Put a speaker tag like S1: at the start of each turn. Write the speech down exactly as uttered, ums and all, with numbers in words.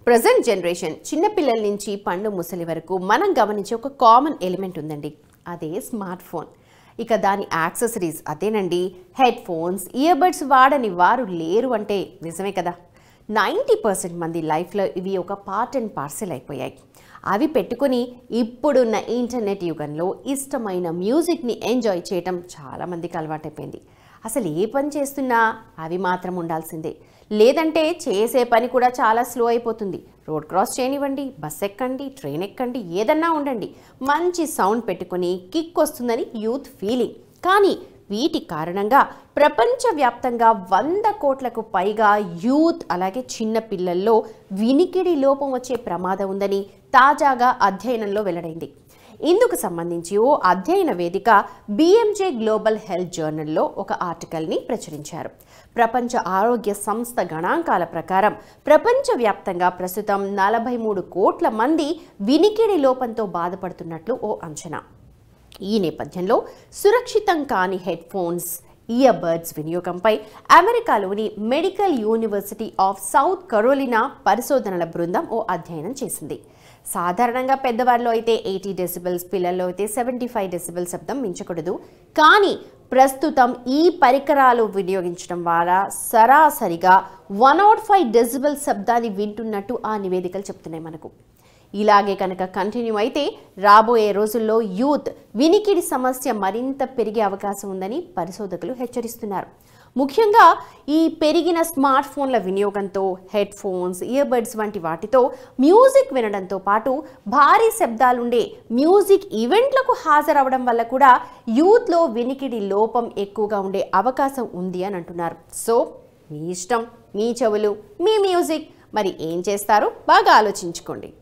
S1: Present generation చిన్న పిల్లల నుంచి పండు ముసలి వరకు మనం గమనించే ఒక కామన్ ఎలిమెంట్ ఉందండి. అదే స్మార్ట్ ఫోన్. ఇక దాని యాక్సెసరీస్ అదేనండి. హెడ్ ఫోన్స్, ఇయర్ బడ్స్ వాడని వారు లేరు అంటే నిజమే కదా. నైంటీ పర్సెంట్ మంది లైఫ్లో ఇవి ఒక పార్ట్ అండ్ పార్సెల్ అయిపోయాయి. అవి పెట్టుకొని ఇప్పుడున్న ఇంటర్నెట్ యుగంలో ఇష్టమైన మ్యూజిక్ని ఎంజాయ్ చేయటం చాలామందికి అలవాటైపోయింది. అసలు ఏ పని చేస్తున్నా అవి మాత్రం ఉండాల్సిందే, లేదంటే చేసే పని కూడా చాలా స్లో అయిపోతుంది. రోడ్ క్రాస్ చేయనివ్వండి, బస్ ఎక్కండి, ట్రైన్ ఎక్కండి, ఏదన్నా ఉండండి, మంచి సౌండ్ పెట్టుకొని కిక్ వస్తుందని యూత్ ఫీలింగ్. కానీ వీటి కారణంగా ప్రపంచవ్యాప్తంగా వంద కోట్లకు పైగా యూత్ అలాగే చిన్న పిల్లల్లో వినికిడి లోపం వచ్చే ప్రమాదం ఉందని తాజాగా అధ్యయనంలో వెల్లడైంది. ఇందుకు సంబంధించి ఓ అధ్యయన వేదిక బిఎంజే గ్లోబల్ హెల్త్ జర్నల్లో ఒక ఆర్టికల్ని ప్రచురించారు. ప్రపంచ ఆరోగ్య సంస్థ గణాంకాల ప్రకారం ప్రపంచవ్యాప్తంగా ప్రస్తుతం నలభై మూడు కోట్ల మంది వినికిడి లోపంతో బాధపడుతున్నట్లు ఓ అంచనా. ఈ నేపథ్యంలో సురక్షితం కాని హెడ్ ఫోన్స్, ఇయర్ బడ్స్ వినియోగంపై అమెరికాలోని medical university of South Carolina పరిశోధనల బృందం ఓ అధ్యయనం చేసింది. సాధారణంగా పెద్దవారిలో అయితే ఎయిటీ డెసిబెల్స్, పిల్లల్లో అయితే సెవెంటీ ఫైవ్ డెసిబెల్ శబ్దం మించకూడదు. కానీ ప్రస్తుతం ఈ పరికరాలు వినియోగించడం ద్వారా సరాసరిగా వన్ నాట్ ఫైవ్ డెసిబెల్ శబ్దాన్ని వింటున్నట్టు ఆ నివేదికలు చెప్తున్నాయి మనకు. ఇలాగే కనుక కంటిన్యూ అయితే రాబోయే రోజుల్లో యూత్ వినికిడి సమస్య మరింత పెరిగే అవకాశం ఉందని పరిశోధకులు హెచ్చరిస్తున్నారు. ముఖ్యంగా ఈ పెరిగిన స్మార్ట్ ఫోన్ల వినియోగంతో హెడ్ ఫోన్స్, ఇయర్ బడ్స్ వంటి వాటితో మ్యూజిక్ వినడంతో పాటు భారీ శబ్దాలుండే మ్యూజిక్ ఈవెంట్లకు హాజరవడం వల్ల కూడా యూత్లో వినికిడి లోపం ఎక్కువగా ఉండే అవకాశం ఉంది అని అంటున్నారు. సో మీ ఇష్టం, మీ చెవులు, మీ మ్యూజిక్, మరి ఏం చేస్తారో బాగా ఆలోచించుకోండి.